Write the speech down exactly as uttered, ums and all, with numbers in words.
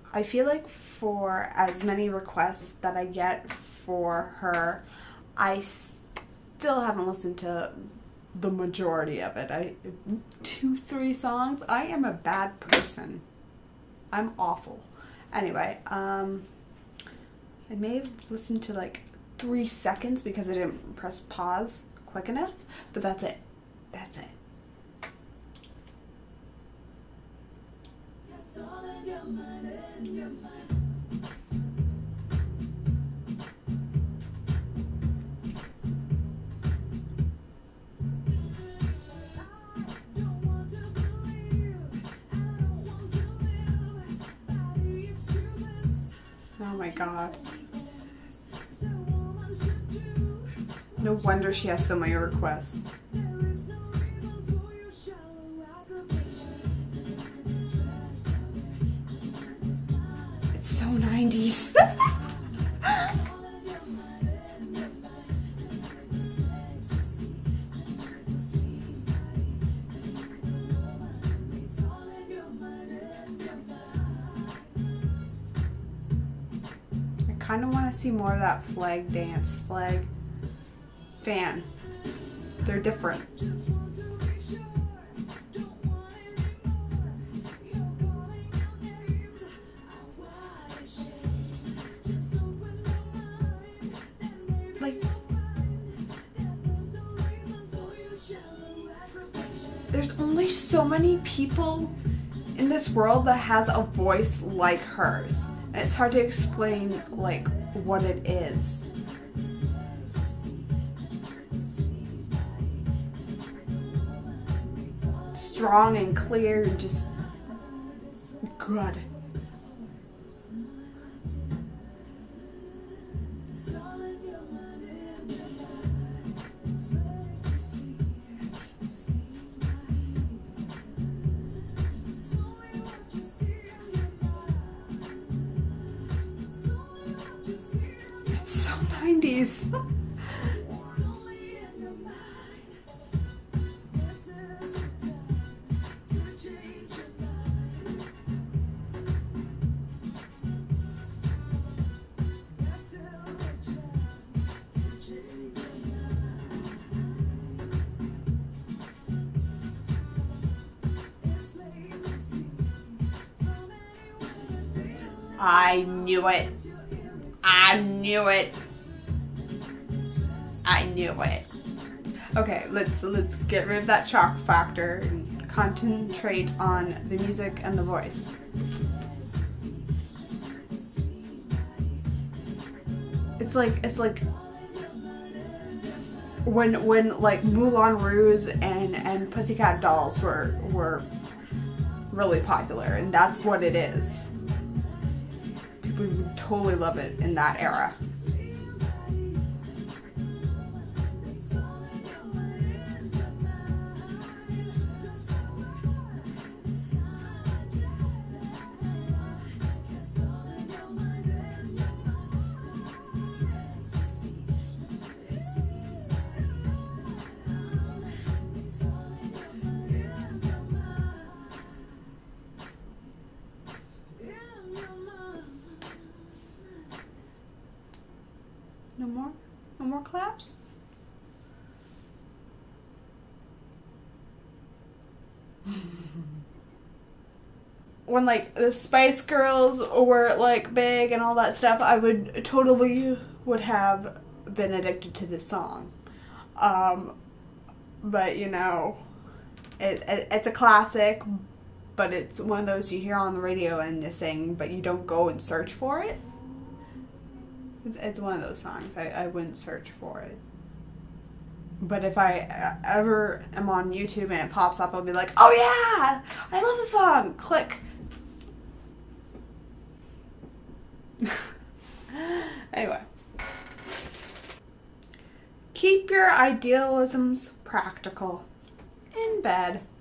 I feel like for as many requests that I get for her, I still haven't listened to the majority of it. I two, three songs. I am a bad person. I'm awful. Anyway, um, I may have listened to like three seconds because I didn't press pause quick enough, but that's it. That's it. Oh my god. No wonder she has so many requests. It's so nineties. I kind of want to see more of that flag dance. Flag fan. They're different. Like, there's only so many people in this world that has a voice like hers. And it's hard to explain, like, what it is. Strong and clear and just good. nineties. I knew it. I knew it. I knew it. Okay, let's let's get rid of that shock factor and concentrate on the music and the voice. It's like it's like when when like Moulin Rouge and and Pussycat Dolls were were really popular, and that's what it is. People would totally love it in that era. No more? No more claps? When like the Spice Girls were like big and all that stuff, I would totally would have been addicted to this song. Um, but you know, it, it it's a classic, but it's one of those you hear on the radio and you sing, but you don't go and search for it. It's, it's one of those songs. I, I wouldn't search for it. But if I ever am on YouTube and it pops up, I'll be like, oh yeah! I love the song! Click. Anyway. Keep your idealisms practical. In bed.